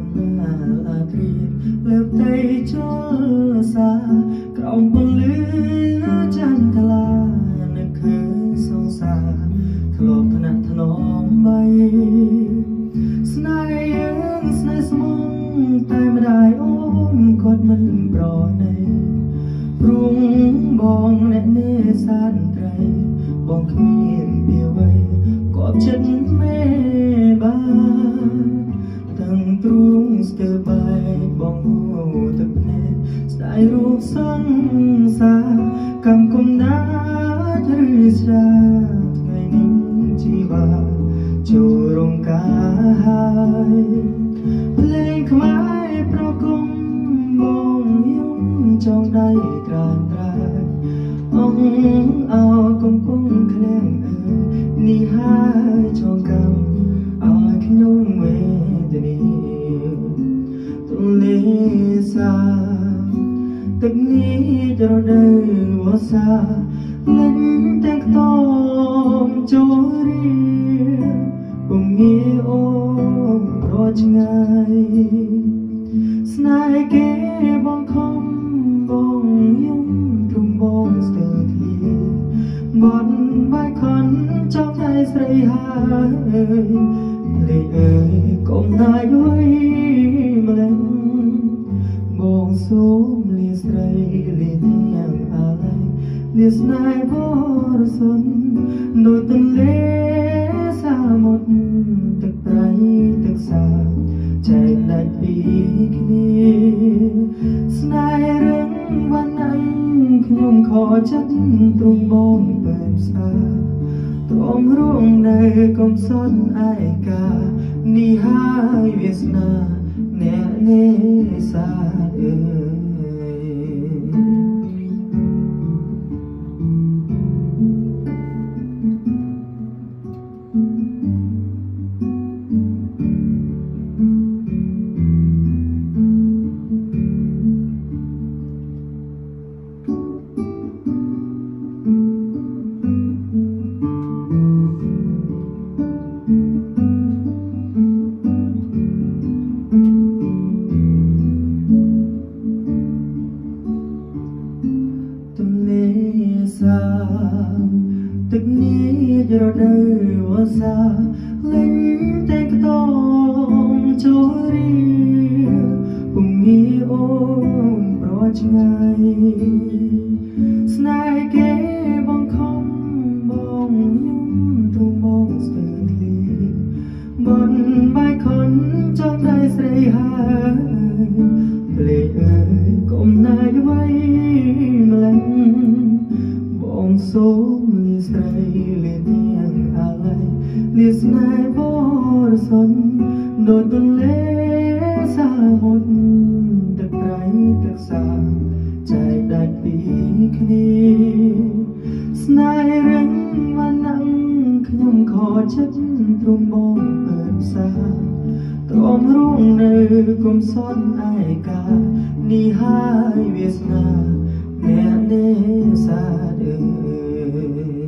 ណាឡាគ្រីលើផ្ទៃជលសាក្រោមពន្លឺចន្ទឡានឹកឃើញសង្សារធ្លាប់ថ្នាក់ថ្នមបីស្នេហ៍យើងស្នេហ៍ស្មងតែម្ដាយអូនគាត់មិនប្រណីព្រួងបងអ្នកនេសាទត្រីបងគ្មានពីអ្វីគាត់ចិត្តមេបានទាំងទ្រូងស្ទើរបែកបងហូរទឹកភ្នែកស្ដាយរូបសង្សារកំគុំណាចឬស្រាថ្ងៃនេះជីវ៉ាចូលរងការហើយភ្លេងខ្មែរប្រគំបងយំចង់ដៃក្រានត្រាយអងអោកំពុងក្លែងអើយនេះហើយចងកម្មឲ្យខ្ញុំវេទនាទន្លេសាទឹកនេះរដូវវស្សាលិចទាំងខ្ទមចូលរៀពុំងាយអូនប្រឆ្ងាយស្នេហ៍គេបងខំបងយំទ្រង់បងស្ទើរធ្លាបនបាយខនចង់ឲ្យស្រីហើយលេងអើយកុំណាយួយម្លេះបងសូមលាស្រីលាទាំងអាឡ័យលាស្នេហ៍បរិសុទ្ធដូចទន្លេសាមុទ្រទឹកប្រៃទឹកសាចែកដាច់ពីគ្នាស្នេហ៍រឹងវណ្ណៈខ្ញុំខកចិត្តទ្រង់បងបែបសាទ្រាំរួងនៅកំសត់ឯកានេះហើយវាសនាអ្នកនេសាទអើយទឹកនេះរដូវវស្សាលេងតែខ្ទមចូលរៀពុំងាយអូនប្រឆ្ងាយស្នេហ៍គេបងខំបងយំទ្រង់បងស្ទើរធ្លាបនបាយខនចង់ได้ស្រីហើយភ្លេចអើយកុំណាយអ្វីម្លេះបងសូមលាស្រីលាទាំងអាឡ័យលាស្នេហ៍បរិសុទ្ធដូចទន្លេសាមុទ្រទឹកប្រៃទឹកសាចែកដាច់ពីគ្នាស្នេហ៍រឹងវណ្ណៈខ្ញុំខកចិត្តទ្រង់បងពើផ្សាទ្រាំរួងនៅគុំសត់ឯកានេះហើយវាសនាអ្នកនេសាទអើយ